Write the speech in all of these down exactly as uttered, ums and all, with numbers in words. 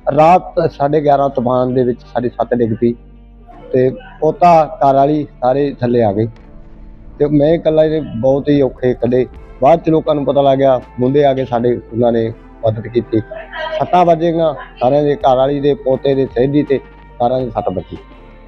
रात साढ़े ग्यारह तूफान दे विच साडी छत डिग पई ते पोता घर वाली सारे थल्ले आ गए ते मैं इकल्ला ही बहुत ही औखे कढे। बाद च लोकां नूं पता लग गया, मुंडे आ गए साडे, उन्हां ने मदद कीती। सट्टां वजीआं सारिआं दे, घर वाली दे, पोते दे, सहेली ते सारिआं दे सट्ट वजी।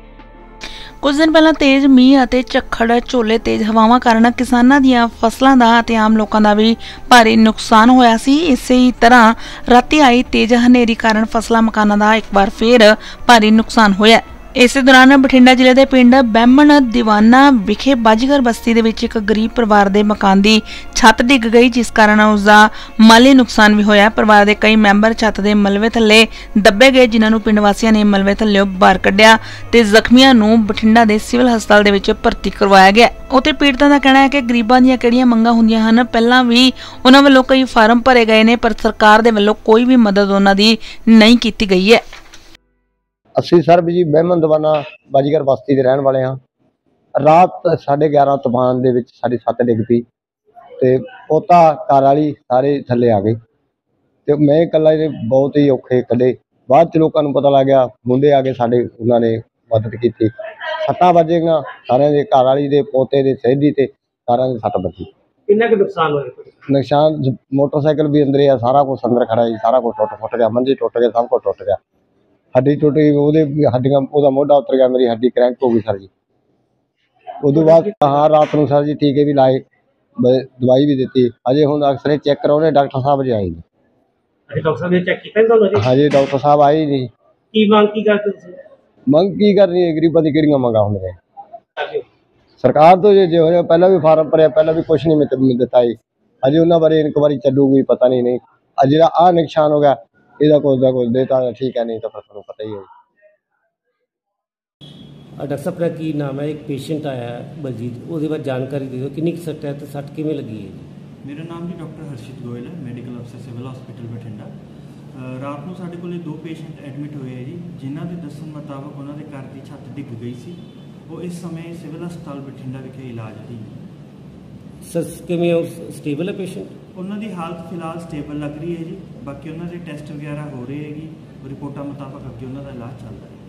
कुछ दिन पहला तेज मीह ਅਤੇ ਝੱਖੜ ਝੋਲੇ तेज हवावां कारण किसानां ਦੀਆਂ ਫਸਲਾਂ ਦਾ ਅਤੇ ਆਮ ਲੋਕਾਂ ਦਾ ਵੀ ਭਾਰੀ ਨੁਕਸਾਨ ਹੋਇਆ ਸੀ। ਇਸੇ ਹੀ ਤਰ੍ਹਾਂ ਰਾਤੀ ਆਈ ਤੇਜ਼ ਹਨੇਰੀ ਕਾਰਨ ਫਸਲਾਂ ਮਕਾਨਾਂ ਦਾ ਇੱਕ ਵਾਰ ਫੇਰ ਭਾਰੀ ਨੁਕਸਾਨ ਹੋਇਆ। ਇਸੇ ਦੌਰਾਨ ਬਠਿੰਡਾ ਜ਼ਿਲ੍ਹੇ ਦੇ ਪਿੰਡ ਬਹਿਮਣ ਦੀਵਾਨਾ ਵਿਖੇ ਬਾਜੀਗਰ ਬਸਤੀ ਦੇ ਵਿੱਚ ਇੱਕ ਗਰੀਬ ਪਰਿਵਾਰ ਦੇ ਮਕਾਨ ਦੀ ਛੱਤ ਡਿੱਗ ਗਈ, ਜਿਸ ਕਾਰਨ ਉਸ ਦਾ ਮਾਲੀ ਨੁਕਸਾਨ ਵੀ ਹੋਇਆ। ਪਰਿਵਾਰ ਦੇ ਕਈ ਮੈਂਬਰ ਛੱਤ ਦੇ ਮਲਬੇ ਥੱਲੇ ਦੱਬੇ ਗਏ, ਜਿਨ੍ਹਾਂ ਨੂੰ ਪਿੰਡ ਵਾਸੀਆਂ ਨੇ ਮਲਬੇ ਥੱਲੇ ਬਾਹਰ ਕੱਢਿਆ ਤੇ ਜ਼ਖਮੀਆਂ ਨੂੰ ਬਠਿੰਡਾ ਦੇ ਸਿਵਲ ਹਸਪਤਾਲ ਦੇ ਵਿੱਚ ਭਰਤੀ ਕਰਵਾਇਆ ਗਿਆ। ਉੱਥੇ ਪੀੜਤਾਂ ਦਾ ਕਹਿਣਾ ਹੈ ਕਿ ਗਰੀਬਾਂ ਦੀਆਂ ਕਿਹੜੀਆਂ ਮੰਗਾਂ ਹੁੰਦੀਆਂ ਹਨ, ਪਹਿਲਾਂ ਵੀ ਉਹਨਾਂ ਵੱਲੋਂ ਕਈ ਫਾਰਮ ਭਰੇ ਗਏ ਨੇ, ਪਰ ਸਰਕਾਰ ਦੇ ਵੱਲੋਂ ਕੋਈ ਵੀ ਮਦਦ ਉਹਨਾਂ ਦੀ ਨਹੀਂ ਕੀਤੀ ਗਈ ਹੈ। ਅਸੀਂ ਸਰ ਜੀ ਬਹਿਮਣ ਦੀਵਾਨਾ ਬਾਜੀਗਰ ਬਸਤੀ ਦੇ ਰਹਿਣ ਵਾਲੇ ਹਾਂ। ਰਾਤ साढ़े ग्यारह तूफान ਦੇ ਵਿੱਚ ਸਾਡੀ ਛੱਤ ਡਿੱਗ ਪਈ ਤੇ ਪੋਤਾ ਘਰ ਵਾਲੀ ਸਾਰੇ ਥੱਲੇ ਆ ਗਏ ਤੇ ਮੈਂ ਇਕੱਲਾ ਹੀ ਬਹੁਤ ਹੀ ਔਖੇ ਕੱਢੇ। ਬਾਅਦ ਚ ਲੋਕਾਂ ਨੂੰ ਪਤਾ ਲੱਗ ਗਿਆ, ਮੁੰਡੇ ਆ ਗਏ ਸਾਡੇ, ਉਹਨਾਂ ਨੇ ਮਦਦ ਕੀਤੀ। ਸੱਟਾਂ ਵੱਜੀਆਂ ਸਾਰਿਆਂ ਦੇ, ਘਰ ਵਾਲੀ ਦੇ, ਪੋਤੇ ਦੇ, ਸहेली ਤੇ ਸਾਰਿਆਂ ਦੇ ਸੱਟ ਵੱਜੀ। ਕਿੰਨਾ ਕੁ ਨੁਕਸਾਨ ਹੋਇਆ? ਨੁਕਸਾਨ मोटरसाइकिल भी अंदर है, सारा कुछ अंदर खड़ा है, सारा कुछ टुट फुट गया, मंजे टुट गए, सब कुछ टुट गया। हड्डी टुट गई, ਉਹਦੇ ਹੱਡੀਆਂ, ਉਹਦਾ ਮੋਢਾ ਉਤਰ ਗਿਆ, मेरी हड्डी क्रैंक हो गई सर जी। उदों बाद हाँ रात को सर जी टीके भी लाए, दवाई भी दी। अजे हुण एक्सरे चेक करवाने डॉक्टर साहब अजे आए नहीं। डॉक्टर साहब ने चेक किया? हाँ जी डॉक्टर साहब आए नहीं। की मांग की करते तुसीं? मंग की करनी है, गरीबां दी किहड़ियां मंगां हुंदियां। सरकार तो जो जो पहला भी फार्म भरिया, पहला भी कुछ नहीं दिता है। अजे उन्होंने बारे इंक्वायरी चलूगी, पता नहीं नहीं अज जो आ नुकसान हो गया, ਇਹਦਾ ਕੁਝ ਦਾ ਕੁਝ ਦੇਤਾ ਠੀਕ ਹੈ, नहीं तो फिर ਤੁਹਾਨੂੰ पता ही है। डॉक्टर साहब का की नाम है? एक पेशेंट आया है बलजीत, उसके बाद जानकारी दे दो, कितनी सट है तो सट किमें लगी है? मेरा नाम जी डॉक्टर हर्षित गोयल है, मैडिकल अफसर सिविल हॉस्पिटल बठिंडा। रात को साढ़े को दो पेशेंट एडमिट हुए है जी, जिन्हों के दसन मुताबिक उन्होंने घर की छत डिग गई सी। वो इस समय सिविल हस्पताल बठिंडा विखे इलाज अधीन। सर किमें स्टेबल है पेशेंट? उन्होंने हालत फिलहाल स्टेबल लग रही है जी, बाकी उन्होंने टेस्ट वगैरह हो रहे हैं, रिपोर्टा मुताबिक अगे उन्होंने इलाज चल रहा है।